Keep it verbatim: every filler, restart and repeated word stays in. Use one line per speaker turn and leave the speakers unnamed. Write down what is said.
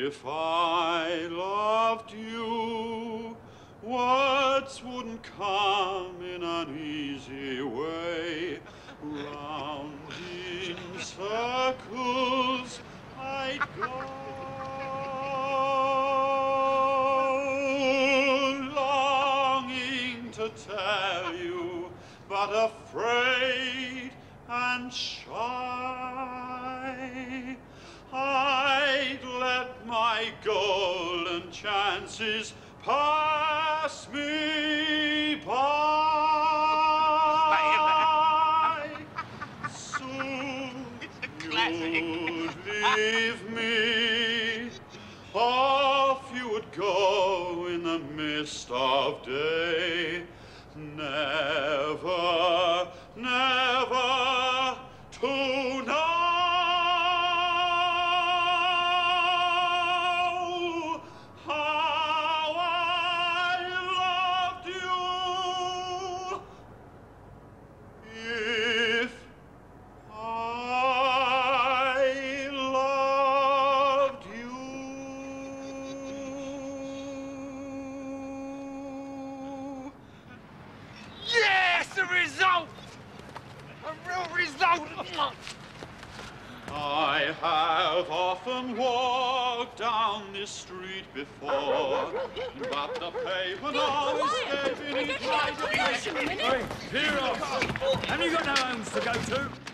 If I loved you, words wouldn't come in an easy way. Round in circles I'd go, longing to tell you, but afraid and shy. I'd let my golden chances pass me by. Soon you'd leave me, off you would go in the mist of day. Never, never to know how I loved you. If I loved you.
Yes, a result! A real result!
I have often walked down this street before, but the pavement always gave me right.
Hey, here off! Have you got no homes to go to?